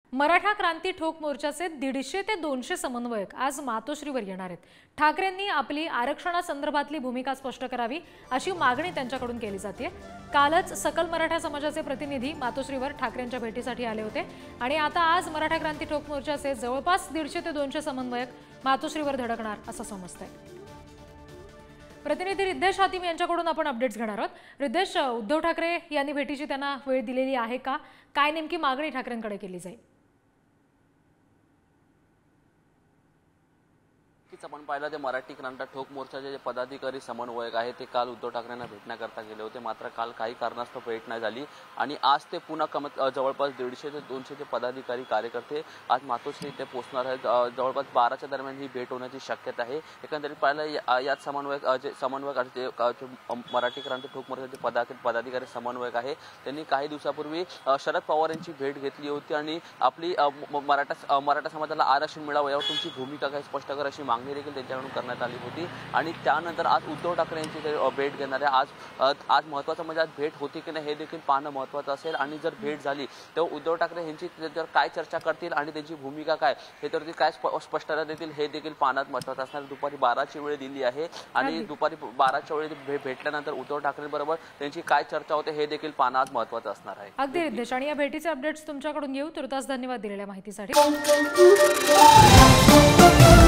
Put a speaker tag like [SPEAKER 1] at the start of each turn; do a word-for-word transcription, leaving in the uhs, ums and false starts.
[SPEAKER 1] मराठा क्रांती ठोक मोर्चाचे दीडशे ते दोनशे समन्वयक आज मातोश्रीवर येणार आहेत। ठाकरेंनी आपली आरक्षणासंदर्भातली भूमिका स्पष्ट करावी अशी मागणी त्यांच्याकडून केली जाते। कालच सकल मराठा समाजाचे प्रतिनिधी मातोश्रीवर ठाकरेंच्या भेटीसाठी आले होते आणि आता आज मराठा क्रांती ठोक मोर्चाचे जवळपास दीडशे ते दोनशे समन्वयक मातोश्रीवर धडकणार असं समजतंय। प्रतिनिधी रिद्धेश हातीम यांच्याकडून आपण अपडेट्स घेणार आहोत। रिद्धेश, उद्धव ठाकरे यांनी भेटीची त्यांना वेळ दिलेली आहे का? काय नेमकी मागणी ठाकरेंकडे केली जाईल?
[SPEAKER 2] आपण पाहिलं ते मराठी क्रांती ठोक मोर्चाचे जे पदाधिकारी समन्वयक आहेत ते काल उद्धव ठाकरेंना भेटण्याकरता गेले होते, मात्र काल काही कारणास्तव भेट नाही झाली आणि आज ते पुन्हा कमत जवळपास दीडशे ते दोनशे चे पदाधिकारी कार्यकर्ते आज मातोश्री इथे पोहोचणार आहेत। जवळपास बाराच्या दरम्यान ही भेट होण्याची शक्यता आहे। एकंदरीत पाहिलं यात समन्वयक जे समन्वयक जे मराठी क्रांती ठोक मोर्चाचे पदाधिकारी समन्वयक आहे त्यांनी काही दिवसापूर्वी शरद पवार यांची भेट घेतली होती आणि आपली मराठा मराठा समाजाला आरक्षण मिळावं यावर तुमची भूमिका काय स्पष्ट करा अशी मागणी देखील त्यांच्याकडून करण्यात आली होती आणि त्यानंतर आज उद्धव ठाकरे यांची ते भेट घेणार आहे। आज आज महत्त्वाचं म्हणजे आज भेट होती की नाही हे देखील पाहणं महत्त्वाचं असेल आणि जर भेट झाली तर उद्धव ठाकरे यांची जर काय चर्चा करतील आणि त्यांची भूमिका काय हे तर ते काय स्पष्टता देतील हे देखील पाहणं महत्त्वाचं असणार। दुपारी बाराची वेळ दिली आहे आणि दुपारी बाराच्या वेळी भेटल्यानंतर उद्धव ठाकरेंबरोबर त्यांची काय चर्चा होते हे देखील पाहणं आज महत्त्वाचं असणार आहे।
[SPEAKER 1] अगदी रिद्धेश, आणि या भेटीचे अपडेट्स तुमच्याकडून घेऊ। तुर्तास धन्यवाद दिलेल्या माहितीसाठी।